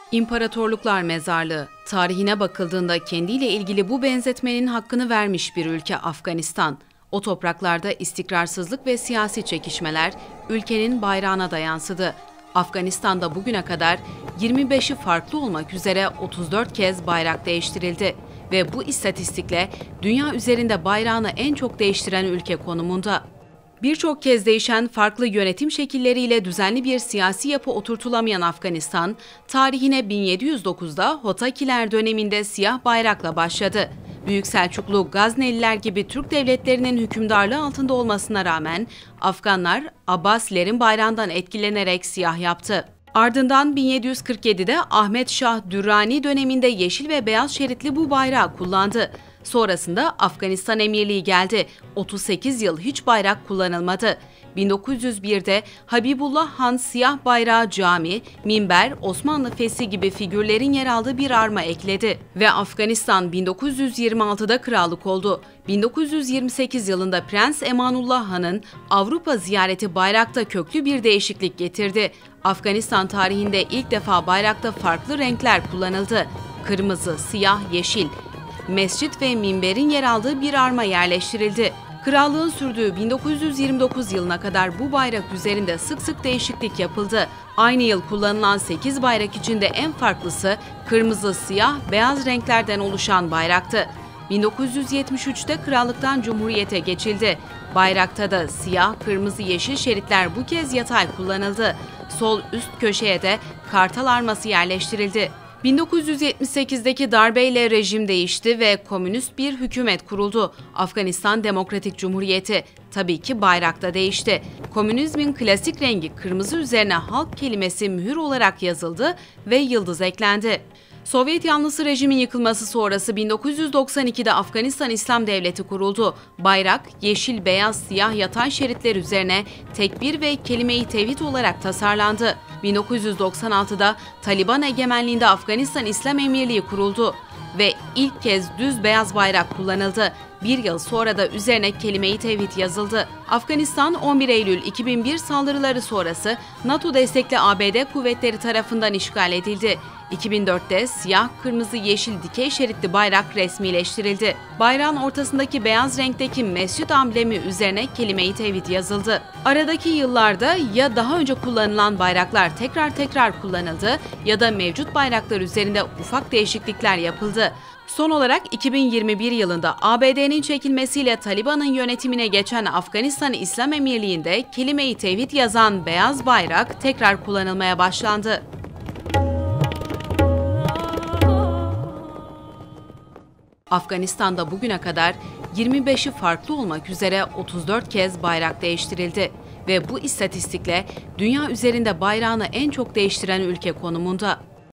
İmparatorluklar Mezarlığı, tarihine bakıldığında kendiyle ilgili bu benzetmenin hakkını vermiş bir ülke Afganistan. O topraklarda istikrarsızlık ve siyasi çekişmeler ülkenin bayrağına da yansıdı. Afganistan'da bugüne kadar 25'i farklı olmak üzere 34 kez bayrak değiştirildi ve bu istatistikle dünya üzerinde bayrağını en çok değiştiren ülke konumunda. Birçok kez değişen farklı yönetim şekilleriyle düzenli bir siyasi yapı oturtulamayan Afganistan, tarihine 1709'da Hotakiler döneminde siyah bayrakla başladı. Büyük Selçuklu, Gazneliler gibi Türk devletlerinin hükümdarlığı altında olmasına rağmen Afganlar Abbasilerin bayrağından etkilenerek siyah yaptı. Ardından 1747'de Ahmet Şah Dürrani döneminde yeşil ve beyaz şeritli bu bayrağı kullandı. Sonrasında Afganistan Emirliği geldi. 38 yıl hiç bayrak kullanılmadı. 1901'de Habibullah Han siyah bayrağı cami, minber, Osmanlı fesi gibi figürlerin yer aldığı bir arma ekledi. Ve Afganistan 1926'da krallık oldu. 1928 yılında Prens Emanullah Han'ın Avrupa ziyareti bayrakta köklü bir değişiklik getirdi. Afganistan tarihinde ilk defa bayrakta farklı renkler kullanıldı. Kırmızı, siyah, yeşil. Mescit ve minberin yer aldığı bir arma yerleştirildi. Krallığın sürdüğü 1929 yılına kadar bu bayrak üzerinde sık sık değişiklik yapıldı. Aynı yıl kullanılan 8 bayrak içinde en farklısı kırmızı, siyah, beyaz renklerden oluşan bayraktı. 1973'te krallıktan cumhuriyete geçildi. Bayrakta da siyah, kırmızı, yeşil şeritler bu kez yatay kullanıldı. Sol üst köşeye de kartal arması yerleştirildi. 1978'deki darbeyle rejim değişti ve komünist bir hükümet kuruldu. Afganistan Demokratik Cumhuriyeti. Tabii ki bayrak da değişti. Komünizmin klasik rengi kırmızı üzerine halk kelimesi mühür olarak yazıldı ve yıldız eklendi. Sovyet yanlısı rejimin yıkılması sonrası 1992'de Afganistan İslam Devleti kuruldu. Bayrak, yeşil, beyaz, siyah yatay şeritler üzerine tekbir ve kelime-i tevhid olarak tasarlandı. 1996'da Taliban egemenliğinde Afganistan İslam Emirliği kuruldu ve ilk kez düz beyaz bayrak kullanıldı. Bir yıl sonra da üzerine kelime-i tevhid yazıldı. Afganistan 11 Eylül 2001 saldırıları sonrası NATO destekli ABD kuvvetleri tarafından işgal edildi. 2004'te siyah, kırmızı, yeşil dikey şeritli bayrak resmileştirildi. Bayrağın ortasındaki beyaz renkteki mescit amblemi üzerine kelime-i tevhid yazıldı. Aradaki yıllarda ya daha önce kullanılan bayraklar tekrar kullanıldı ya da mevcut bayraklar üzerinde ufak değişiklikler yapıldı. Son olarak 2021 yılında ABD'nin çekilmesiyle Taliban'ın yönetimine geçen Afganistan İslam Emirliği'nde kelime-i tevhid yazan beyaz bayrak tekrar kullanılmaya başlandı. Afganistan'da bugüne kadar 25'i farklı olmak üzere 34 kez bayrak değiştirildi ve bu istatistikle dünya üzerinde bayrağını en çok değiştiren ülke konumunda.